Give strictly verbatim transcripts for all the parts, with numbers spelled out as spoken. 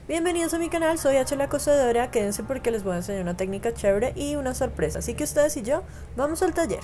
Bienvenidos a mi canal, soy H la Cosedora, quédense porque les voy a enseñar una técnica chévere y una sorpresa, así que ustedes y yo vamos al taller.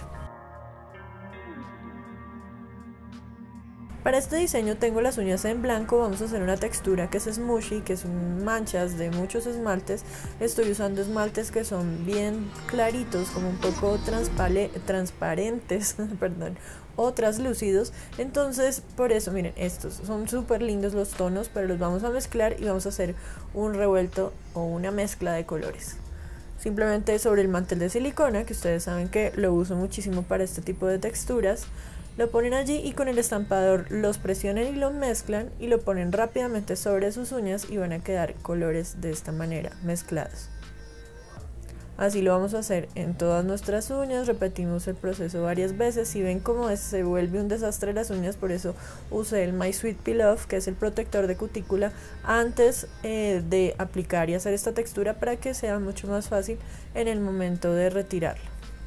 Para este diseño tengo las uñas en blanco, vamos a hacer una textura que es smushy, que son manchas de muchos esmaltes. Estoy usando esmaltes que son bien claritos, como un poco transparentes, perdón, o translúcidos. Entonces por eso miren, estos son súper lindos los tonos, pero los vamos a mezclar y vamos a hacer un revuelto o una mezcla de colores. Simplemente sobre el mantel de silicona, que ustedes saben que lo uso muchísimo para este tipo de texturas, lo ponen allí y con el estampador los presionan y los mezclan y lo ponen rápidamente sobre sus uñas y van a quedar colores de esta manera mezclados. Así lo vamos a hacer en todas nuestras uñas, repetimos el proceso varias veces. Si ven cómo es, se vuelve un desastre las uñas, por eso usé el My Sweet Peel Off, que es el protector de cutícula, antes eh, de aplicar y hacer esta textura para que sea mucho más fácil en el momento de retirarlo.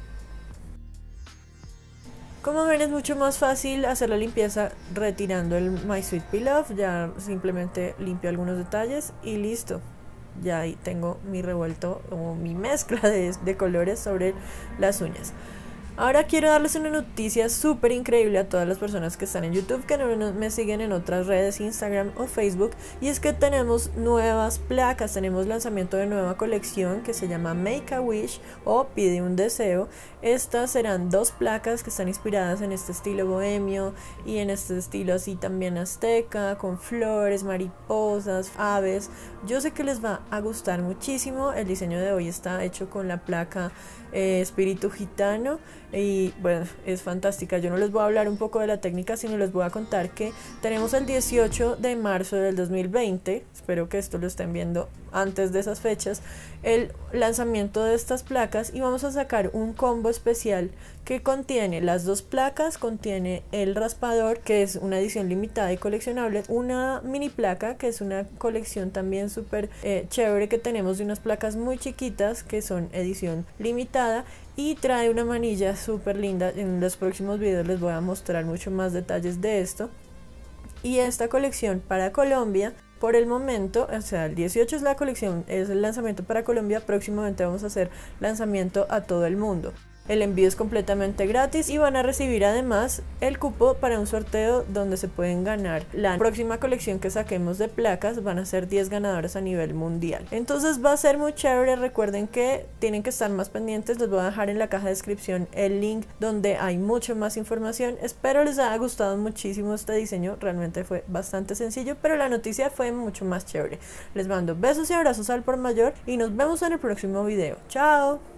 Como ven, es mucho más fácil hacer la limpieza retirando el My Sweet Peel Off. Ya simplemente limpio algunos detalles y listo. Ya ahí tengo mi revuelto o mi mezcla de, de colores sobre las uñas. Ahora quiero darles una noticia súper increíble a todas las personas que están en YouTube, que no me siguen en otras redes, Instagram o Facebook, y es que tenemos nuevas placas, tenemos lanzamiento de nueva colección que se llama Make a Wish o Pide un Deseo. Estas serán dos placas que están inspiradas en este estilo bohemio y en este estilo así también azteca, con flores, mariposas, aves. Yo sé que les va a gustar muchísimo. El diseño de hoy está hecho con la placa eh, Espíritu Gitano y bueno, es fantástica. Yo no les voy a hablar un poco de la técnica, sino les voy a contar que tenemos el dieciocho de marzo del dos mil veinte, espero que esto lo estén viendo antes de esas fechas, el lanzamiento de estas placas, y vamos a sacar un combo especial que contiene las dos placas, contiene el raspador, que es una edición limitada y coleccionable, una mini placa, que es una colección también súper eh, chévere que tenemos de unas placas muy chiquitas que son edición limitada, y trae una manilla súper linda. En los próximos videos les voy a mostrar mucho más detalles de esto. Y esta colección para Colombia, por el momento, o sea, el dieciocho es la colección, es el lanzamiento para Colombia, próximamente vamos a hacer lanzamiento a todo el mundo. El envío es completamente gratis y van a recibir además el cupo para un sorteo donde se pueden ganar la próxima colección que saquemos de placas. Van a ser diez ganadoras a nivel mundial. Entonces va a ser muy chévere. Recuerden que tienen que estar más pendientes. Les voy a dejar en la caja de descripción el link donde hay mucho más información. Espero les haya gustado muchísimo este diseño. Realmente fue bastante sencillo, pero la noticia fue mucho más chévere. Les mando besos y abrazos al por mayor y nos vemos en el próximo video. ¡Chao!